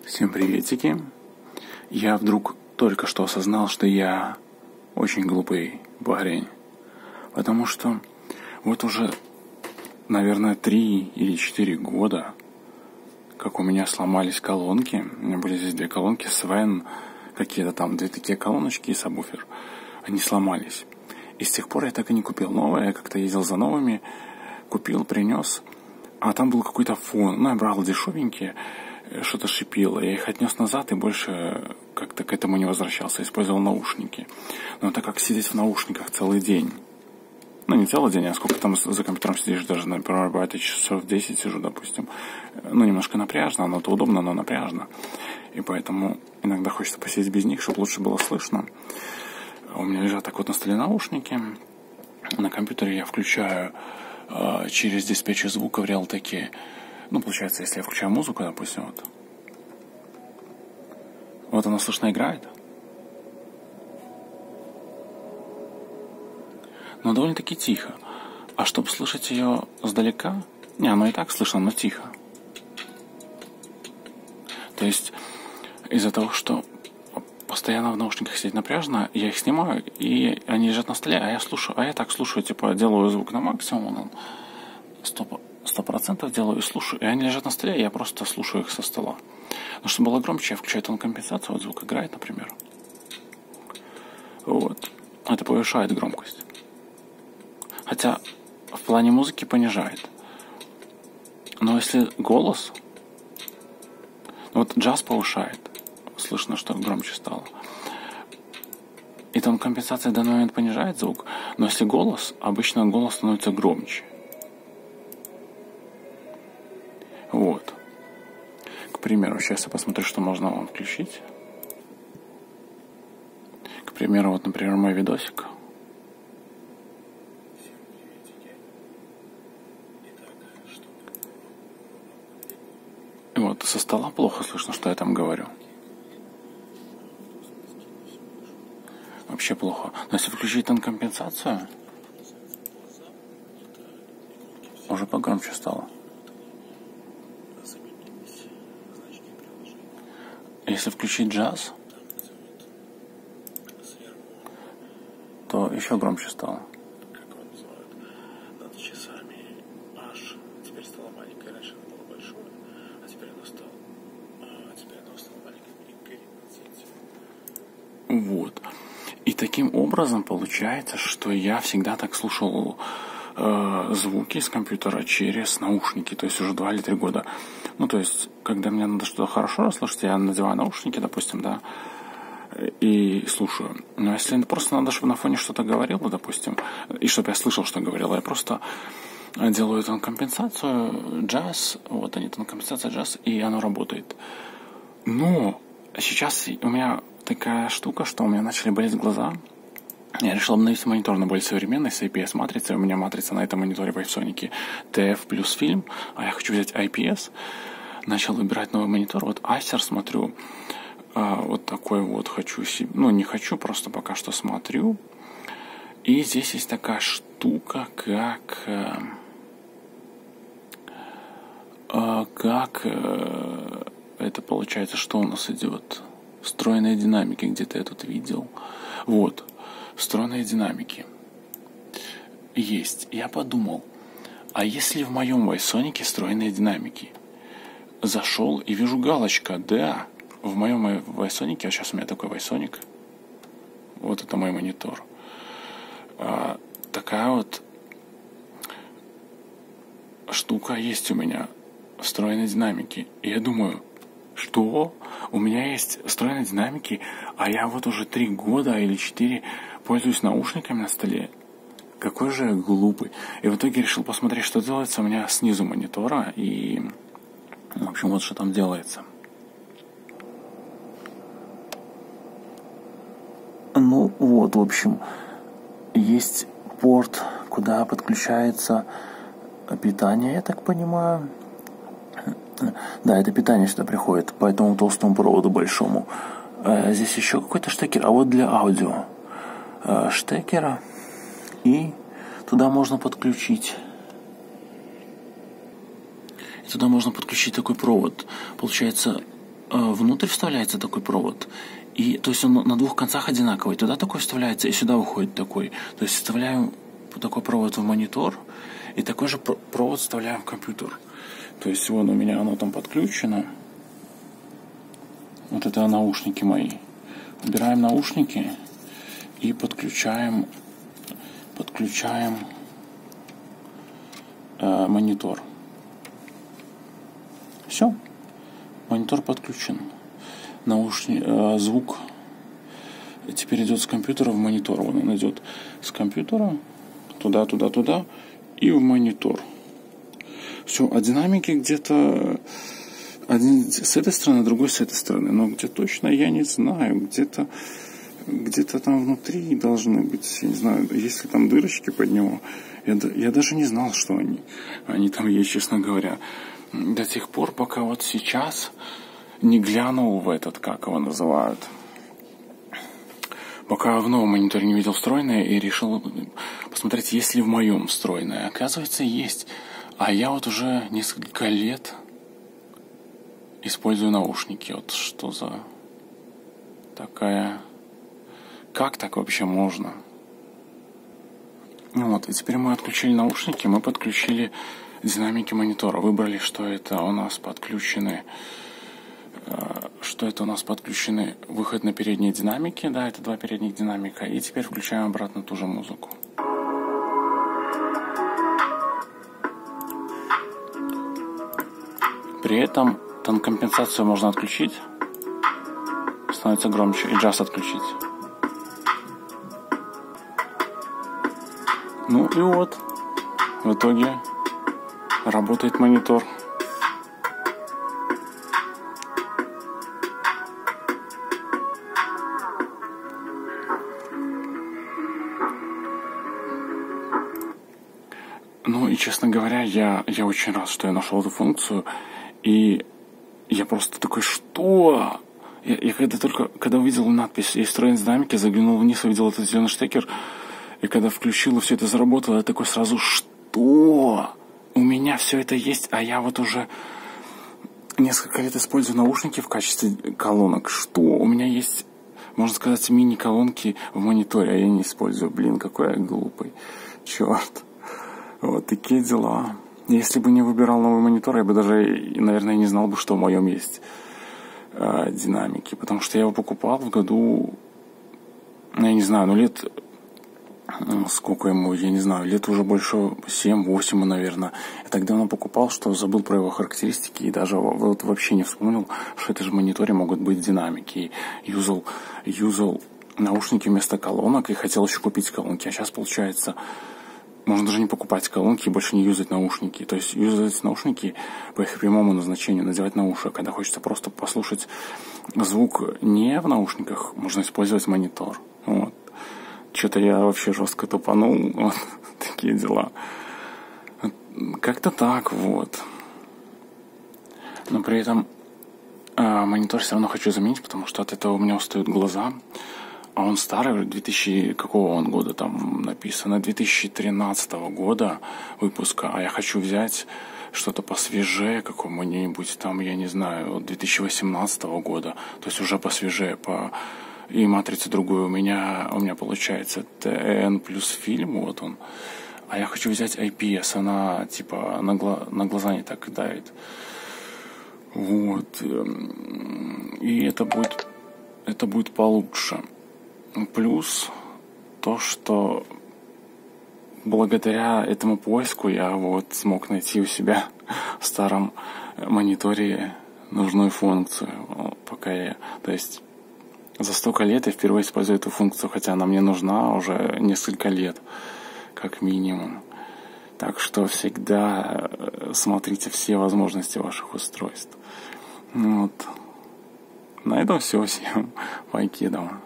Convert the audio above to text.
Всем приветики. Я вдруг только что осознал, что я очень глупый парень. Потому что вот уже, наверное, 3 или 4 года, как у меня сломались колонки. У меня были здесь 2 колонки, Свен, какие-то там 2 такие колоночки и сабвуфер. Они сломались. И с тех пор я так и не купил новые. Я как-то ездил за новыми, купил, принес. А там был какой-то фон. Ну, я брал дешевенькие, что-то шипело. Я их отнес назад и больше как-то к этому не возвращался. Использовал наушники. Но так как сидеть в наушниках целый день, ну, не целый день, а сколько там за компьютером сидишь, даже, например, бывает, я часов 10 сижу, допустим. Ну, немножко напряжно, оно-то удобно, но напряжно. И поэтому иногда хочется посидеть без них, чтобы лучше было слышно. У меня лежат так вот на столе наушники. На компьютере я включаю через диспетчер звука в Realtek. Ну, получается, если я включаю музыку, допустим, вот она слышно играет. Но довольно-таки тихо. А чтобы слышать ее сдалека, не, оно и так слышно, но тихо. То есть из-за того, что постоянно в наушниках сидеть напряжно, я их снимаю, и они лежат на столе, а я так слушаю, типа, делаю звук на максимум, 100% делаю и слушаю, и они лежат на столе, и я просто слушаю их со стола. Но чтобы было громче, я включаю тон-компенсацию, вот звук играет, например. Вот. Это повышает громкость. Хотя в плане музыки понижает. Но если голос, вот джаз повышает, слышно, что громче стало. И там компенсация в данный момент понижает звук, но если голос, обычно голос становится громче. Вот. К примеру, сейчас я посмотрю, что можно вам включить. К примеру, вот, например, мой видосик. И вот со стола плохо слышно, что я там говорю. Вообще плохо. Но если включить там компенсацию, уже погромче стало. Если включить джаз, то еще громче стало. Как его называют? Над часами аж. Теперь стало маленькое, раньше оно было большое, а теперь оно стало маленькое и Вот. И таким образом получается, что я всегда так слушал звуки с компьютера через наушники, то есть уже 2 или 3 года. Ну, то есть, когда мне надо что-то хорошо расслышать, я надеваю наушники, допустим, да, и слушаю. Но если просто надо, чтобы на фоне что-то говорило, допустим, и чтобы я слышал, что говорило, я просто делаю тон-компенсацию, джаз, вот они, тон-компенсация, джаз, и оно работает. Но сейчас у меня такая штука, что у меня начали болеть глаза. Я решил обновить монитор на более современный, с IPS-матрицей. У меня матрица на этом мониторе в iPsonic TF плюс фильм, а я хочу взять IPS. Начал выбирать новый монитор. Вот Acer смотрю. Вот такой вот хочу себе. Ну, не хочу, просто пока что смотрю. И здесь есть такая штука, как это получается, что у нас идет? Встроенные динамики, где-то я тут видел. Вот. Встроенные динамики есть. Я подумал, а если в моем iSonic встроенные динамики? Зашел и вижу галочка, да, в моем iSonic, а сейчас у меня такой iSonic, вот это мой монитор, такая вот штука есть у меня, встроенные динамики. И я думаю, что? У меня есть встроенные динамики, а я вот уже 3 года или 4 пользуюсь наушниками на столе. Какой же я глупый. И в итоге решил посмотреть, что делается у меня снизу монитора. И, в общем, вот что там делается. Ну, вот, в общем, есть порт, куда подключается питание, я так понимаю. Да, это питание сюда приходит по этому толстому проводу большому. Здесь еще какой-то штекер, а вот для аудио штекера. И туда можно подключить такой провод. Получается, внутрь вставляется такой провод. И, то есть он на двух концах одинаковый. Туда такой вставляется, и сюда выходит такой. То есть вставляем такой провод в монитор, и такой же провод вставляем в компьютер. То есть вон у меня оно там подключено. Вот это наушники мои. Убираем наушники и подключаем монитор. Все. Монитор подключен. Звук теперь идет с компьютера в монитор. Вон он идет с компьютера туда и в монитор. Все, а динамики где-то один с этой стороны, другой с этой стороны. Но где точно, я не знаю. Где-то там внутри должны быть. Я не знаю, есть ли там дырочки под него. Я даже не знал, что они там есть, честно говоря. До тех пор, пока вот сейчас не глянул в этот, как его называют. Пока в новом мониторе не видел встроенное и решил посмотреть, есть ли в моем встроенное. Оказывается, есть. А я вот уже несколько лет использую наушники. Вот что за такая... Как так вообще можно? Вот, и теперь мы отключили наушники, мы подключили динамики монитора. Выбрали, что это у нас подключены выход на передние динамики. Да, это 2 передних динамика. И теперь включаем обратно ту же музыку. При этом тон-компенсацию можно отключить. Становится громче. И джаз отключить. Ну и вот. В итоге работает монитор. Ну и, честно говоря, я очень рад, что я нашел эту функцию. И я просто такой, что? Я когда увидел надпись «Есть встроенные динамики», заглянул вниз, увидел этот зеленый штекер. И когда включил, и все это заработало, я такой сразу, что? У меня все это есть, а я вот уже несколько лет использую наушники в качестве колонок. Что? У меня есть, можно сказать, мини-колонки в мониторе, а я не использую. Блин, какой я глупый. Черт. Вот такие дела. Если бы не выбирал новый монитор, я бы даже, наверное, не знал бы, что в моем есть динамики. Потому что я его покупал в году, я не знаю, лет... Сколько ему, я не знаю, лет уже больше 7-8, наверное. Я так давно покупал, что забыл про его характеристики и даже вот вообще не вспомнил, что это же в мониторе могут быть динамики. И юзал наушники вместо колонок и хотел еще купить колонки. А сейчас, получается, можно даже не покупать колонки и больше не юзать наушники. То есть юзать наушники по их прямому назначению, надевать на уши. Когда хочется просто послушать звук не в наушниках, можно использовать монитор. Вот. Что-то я вообще жестко тупанул. Вот такие дела. Как-то так, вот. Но при этом монитор все равно хочу заменить, потому что от этого у меня устают глаза. А он старый, 2000... Какого он года там написано? 2013 года выпуска. А я хочу взять что-то посвежее, какому-нибудь там, я не знаю, 2018 года. То есть уже посвежее, И матрицу другую у меня получается TN плюс фильм, вот он. А я хочу взять IPS, она типа на глаза не так давит. Вот. И это будет получше. Плюс то, что благодаря этому поиску я вот смог найти у себя в старом мониторе нужную функцию. То есть за столько лет я впервые использую эту функцию, хотя она мне нужна уже несколько лет, как минимум. Так что всегда смотрите все возможности ваших устройств. Вот. На этом все. Всем покедова.